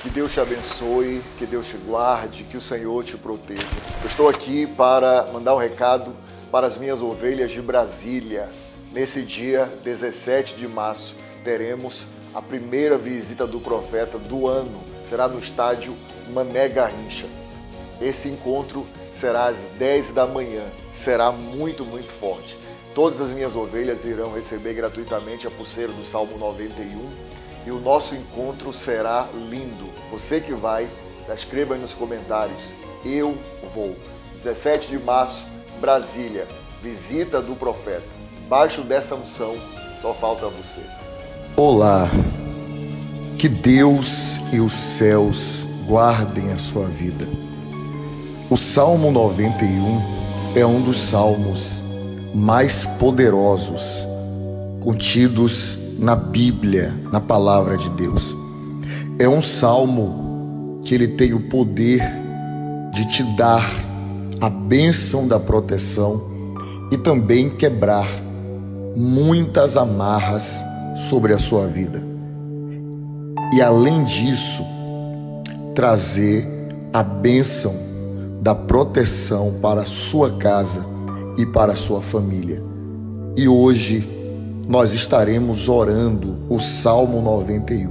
Que Deus te abençoe, que Deus te guarde, que o Senhor te proteja. Eu estou aqui para mandar um recado para as minhas ovelhas de Brasília. Nesse dia 17 de março, teremos a primeira visita do profeta do ano. Será no estádio Mané Garrincha. Esse encontro será às 10 da manhã. Será muito forte. Todas as minhas ovelhas irão receber gratuitamente a pulseira do Salmo 91. E o nosso encontro será lindo. Você que vai, escreva aí nos comentários. Eu vou. 17 de março, Brasília. Visita do profeta. Baixo dessa unção, só falta você. Olá. Que Deus e os céus guardem a sua vida. O Salmo 91 é um dos salmos mais poderosos contidos na Bíblia, na palavra de Deus. É um salmo que ele tem o poder de te dar a bênção da proteção e também quebrar muitas amarras sobre a sua vida. E além disso, trazer a bênção da proteção para a sua casa e para a sua família. E hoje nós estaremos orando o Salmo 91.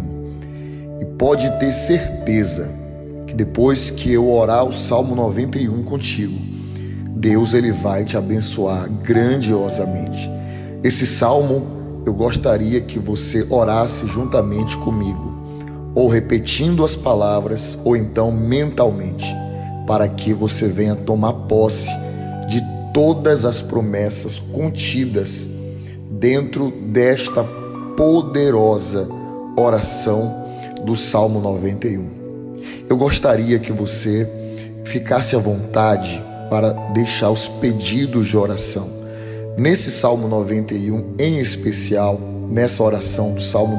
E pode ter certeza que depois que eu orar o Salmo 91 contigo, Deus ele vai te abençoar grandiosamente. Esse salmo eu gostaria que você orasse juntamente comigo, ou repetindo as palavras, ou então mentalmente, para que você venha tomar posse de todas as promessas contidas dentro desta poderosa oração do Salmo 91. Eu gostaria que você ficasse à vontade para deixar os pedidos de oração. Nesse Salmo 91, em especial, nessa oração do Salmo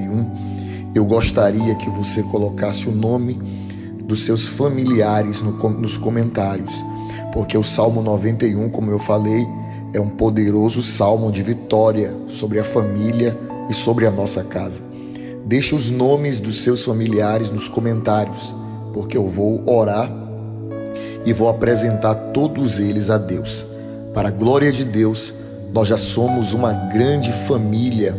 91, eu gostaria que você colocasse o nome dos seus familiares nos comentários, porque o Salmo 91, como eu falei, é um poderoso salmo de vitória sobre a família e sobre a nossa casa. Deixe os nomes dos seus familiares nos comentários, porque eu vou orar e vou apresentar todos eles a Deus. Para a glória de Deus, nós já somos uma grande família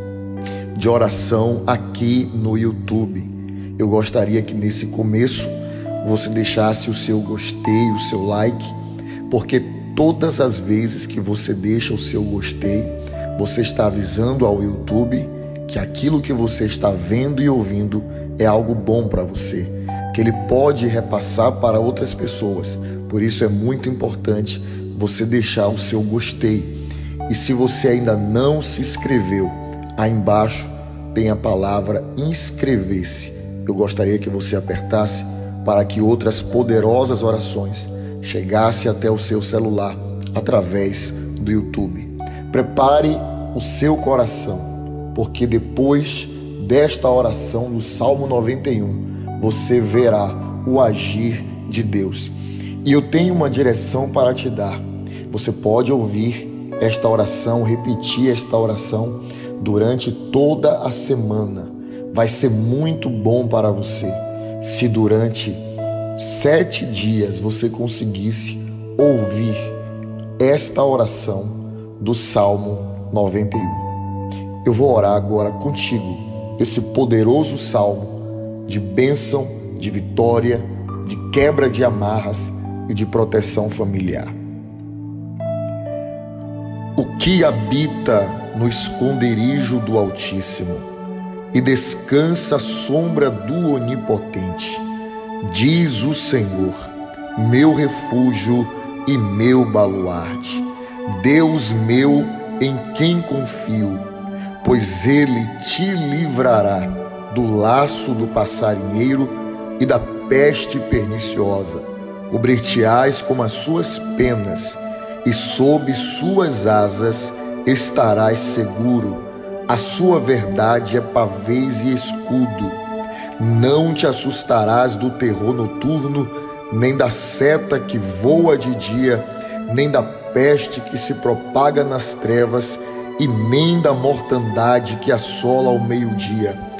de oração aqui no YouTube. Eu gostaria que nesse começo você deixasse o seu gostei, o seu like, porque todas as vezes que você deixa o seu gostei, você está avisando ao YouTube que aquilo que você está vendo e ouvindo é algo bom para você, que ele pode repassar para outras pessoas. Por isso é muito importante você deixar o seu gostei. E se você ainda não se inscreveu, aí embaixo tem a palavra inscrever-se. Eu gostaria que você apertasse para que outras poderosas orações chegasse até o seu celular através do YouTube. Prepare o seu coração, porque depois desta oração do Salmo 91, você verá o agir de Deus. E eu tenho uma direção para te dar. Você pode ouvir esta oração, repetir esta oração durante toda a semana. Vai ser muito bom para você se durante 7 dias você conseguisse ouvir esta oração do Salmo 91. Eu vou orar agora contigo esse poderoso salmo de bênção, de vitória, de quebra de amarras e de proteção familiar. O que habita no esconderijo do Altíssimo e descansa à sombra do Onipotente, diz o Senhor, meu refúgio e meu baluarte, Deus meu em quem confio, pois ele te livrará do laço do passarinheiro e da peste perniciosa. Cobrir-te-ás com as suas penas e sob suas asas estarás seguro. A sua verdade é pavês e escudo. Não te assustarás do terror noturno, nem da seta que voa de dia, nem da peste que se propaga nas trevas, e nem da mortandade que assola ao meio-dia.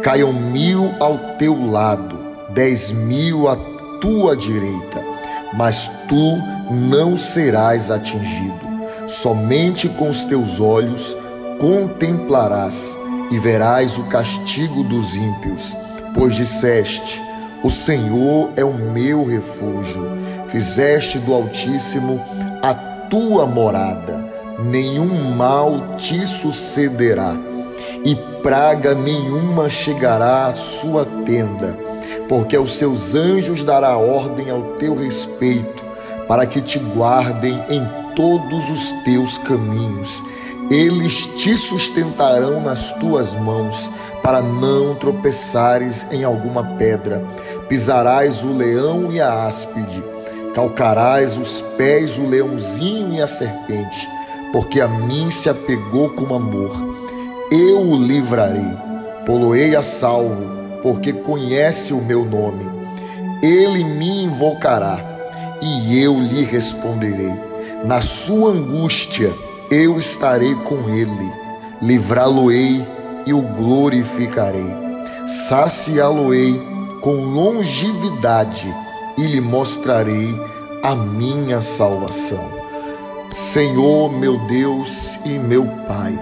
Caiam 1000 ao teu lado, 10.000 à tua direita, mas tu não serás atingido. Somente com os teus olhos contemplarás e verás o castigo dos ímpios, pois disseste: o Senhor é o meu refúgio. Fizeste do Altíssimo a tua morada. Nenhum mal te sucederá, e praga nenhuma chegará à sua tenda, porque aos seus anjos dará ordem ao teu respeito, para que te guardem em todos os teus caminhos. Eles te sustentarão nas tuas mãos, para não tropeçares em alguma pedra. Pisarás o leão e a áspide, calcarás os pés o leãozinho e a serpente, porque a mim se apegou com amor. Eu o livrarei, pô-lo-ei a salvo, porque conhece o meu nome. Ele me invocará, e eu lhe responderei. Na sua angústia eu estarei com ele, livrá-lo-ei e o glorificarei. Saciá-lo-ei com longevidade e lhe mostrarei a minha salvação. Senhor, meu Deus e meu Pai,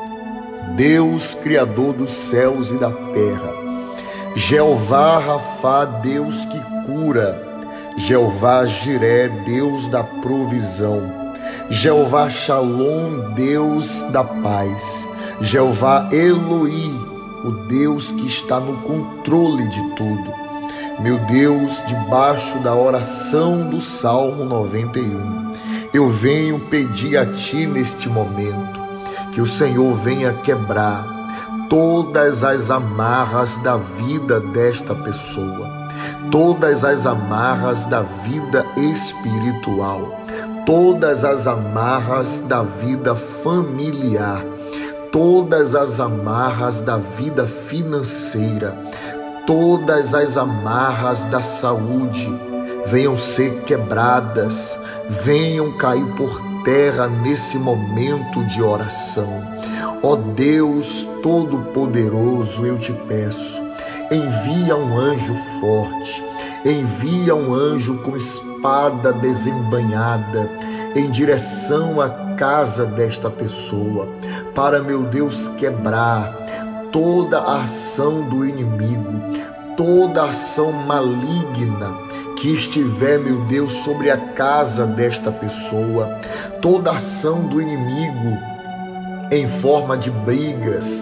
Deus Criador dos céus e da terra, Jeová Rafá, Deus que cura, Jeová Jiré, Deus da provisão, Jeová Shalom, Deus da paz, Jeová Eloi, o Deus que está no controle de tudo. Meu Deus, debaixo da oração do Salmo 91, eu venho pedir a Ti neste momento que o Senhor venha quebrar todas as amarras da vida desta pessoa, todas as amarras da vida espiritual, todas as amarras da vida familiar, todas as amarras da vida financeira, todas as amarras da saúde venham ser quebradas, venham cair por terra nesse momento de oração. Ó Deus Todo-Poderoso, eu te peço, envia um anjo forte, envia um anjo com espada desembainhada em direção à casa desta pessoa, para, meu Deus, quebrar toda a ação do inimigo, toda a ação maligna que estiver, meu Deus, sobre a casa desta pessoa, toda a ação do inimigo em forma de brigas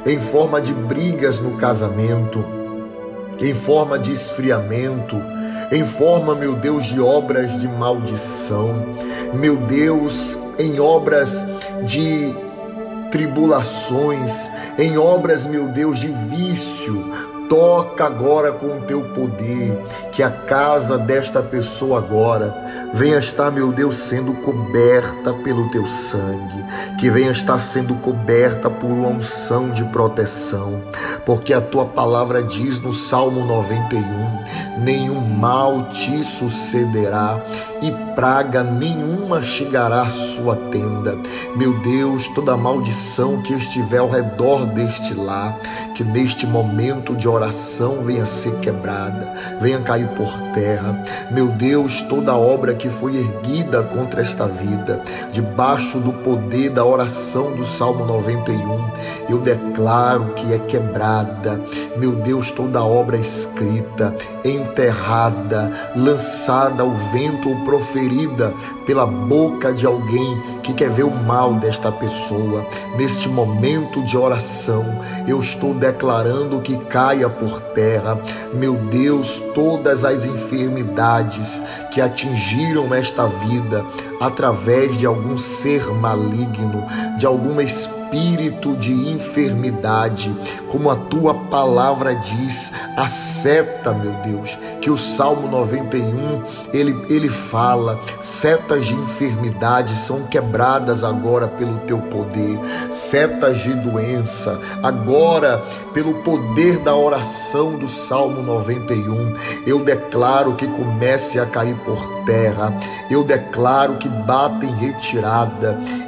no casamento, em forma de esfriamento, em forma, meu Deus, de obras de maldição, meu Deus, em obras de tribulações, em obras, meu Deus, de vício. Toca agora com o teu poder, que a casa desta pessoa agora venha estar, meu Deus, sendo coberta pelo teu sangue, que venha estar sendo coberta por uma unção de proteção, porque a tua palavra diz no Salmo 91, nenhum mal te sucederá e praga nenhuma chegará à sua tenda. Meu Deus, toda maldição que estiver ao redor deste lar, que neste momento de oração venha ser quebrada, venha cair por terra. Meu Deus, toda obra que foi erguida contra esta vida, debaixo do poder da oração do Salmo 91, eu declaro que é quebrada. Meu Deus, toda obra escrita, enterrada, lançada ao vento ou proferida pela boca de alguém que quer ver o mal desta pessoa, neste momento de oração, eu estou declarando que caia por terra. Meu Deus, todas as enfermidades que atingiram esta vida através de algum ser maligno, de algum espírito de enfermidade, como a tua palavra diz, a seta, meu Deus, que o Salmo 91, ele fala, setas de enfermidade são quebradas agora pelo teu poder, setas de doença, agora pelo poder da oração do Salmo 91, eu declaro que comece a cair por terra, eu declaro que bata em retirada,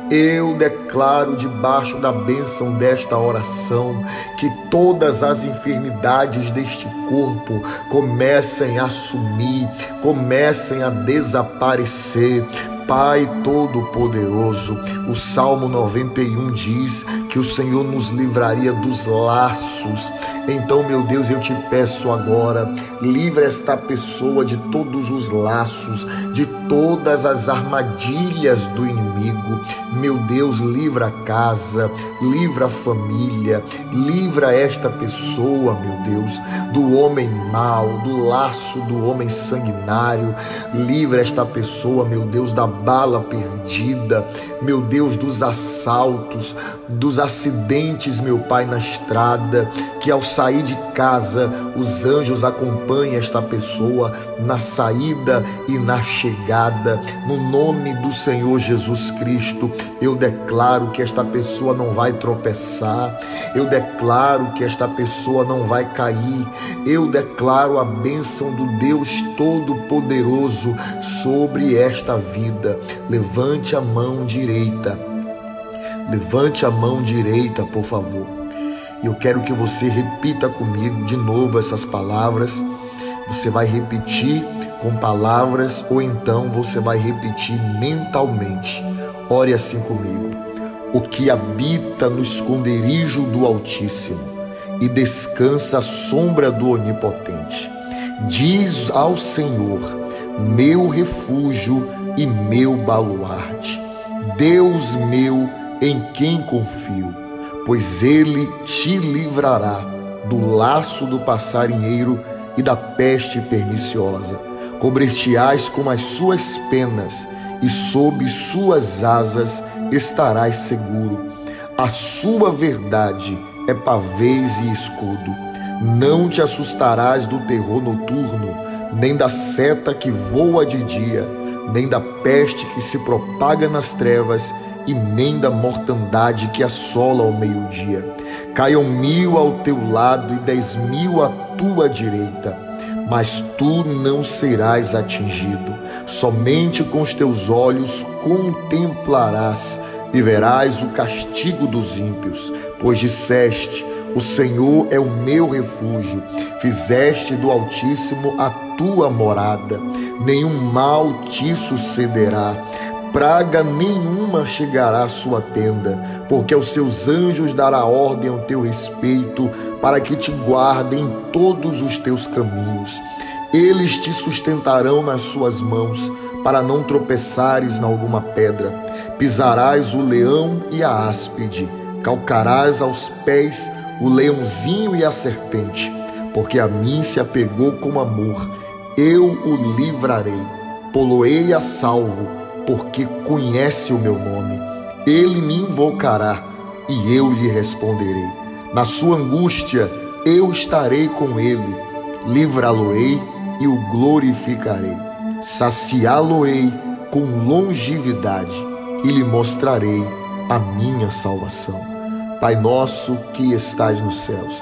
Eu declaro debaixo da bênção desta oração que todas as enfermidades deste corpo comecem a sumir, comecem a desaparecer. Pai Todo-Poderoso, o Salmo 91 diz que o Senhor nos livraria dos laços. Então, meu Deus, eu te peço agora, livra esta pessoa de todos os laços, de todas as armadilhas do inimigo. Meu Deus, livra a casa, livra a família, livra esta pessoa, meu Deus, do homem mau, do laço do homem sanguinário. Livra esta pessoa, meu Deus, da bala perdida, meu Deus, dos assaltos, dos acidentes, meu Pai, na estrada, que ao sair de casa, os anjos acompanhem esta pessoa na saída e na chegada. No nome do Senhor Jesus Cristo, eu declaro que esta pessoa não vai tropeçar, eu declaro que esta pessoa não vai cair, eu declaro a bênção do Deus Todo-Poderoso sobre esta vida. Levante a mão direita, levante a mão direita, por favor. Eu quero que você repita comigo de novo essas palavras. Você vai repetir com palavras ou então você vai repetir mentalmente. Ore assim comigo. O que habita no esconderijo do Altíssimo e descansa à sombra do Onipotente, diz ao Senhor, meu refúgio e meu baluarte, Deus meu em quem confio, pois ele te livrará do laço do passarinheiro e da peste perniciosa. Cobrir-te-ás com as suas penas e sob suas asas estarás seguro. A sua verdade é pavês e escudo. Não te assustarás do terror noturno, nem da seta que voa de dia, nem da peste que se propaga nas trevas, e nem da mortandade que assola ao meio-dia. Caiam 1000 ao teu lado e 10.000 à tua direita, mas tu não serás atingido. Somente com os teus olhos contemplarás e verás o castigo dos ímpios, pois disseste, o Senhor é o meu refúgio, fizeste do Altíssimo a tua morada. Nenhum mal te sucederá, praga nenhuma chegará à sua tenda, porque aos seus anjos dará ordem ao teu respeito, para que te guardem em todos os teus caminhos. Eles te sustentarão nas suas mãos, para não tropeçares em alguma pedra. Pisarás o leão e a áspide, calcarás aos pés o leãozinho e a serpente, porque a mim se apegou com amor, eu o livrarei, pô-lo-ei a salvo, porque conhece o meu nome. Ele me invocará e eu lhe responderei. Na sua angústia eu estarei com ele, livrá-lo-ei e o glorificarei. Saciá-lo-ei com longevidade e lhe mostrarei a minha salvação. Pai nosso que estais nos céus,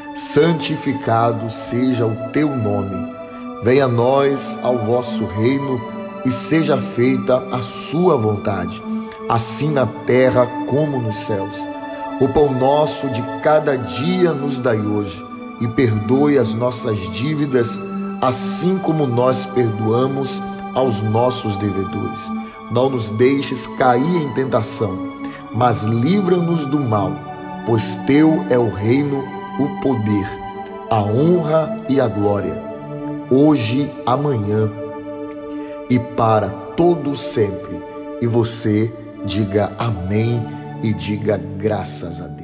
santificado seja o teu nome. Venha a nós ao vosso reino e seja feita a sua vontade, assim na terra como nos céus. O pão nosso de cada dia nos dai hoje, e perdoe as nossas dívidas, assim como nós perdoamos aos nossos devedores. Não nos deixes cair em tentação, mas livra-nos do mal, pois teu é o reino, o poder, a honra e a glória, hoje, amanhã e para todo sempre. E você diga amém e diga graças a Deus.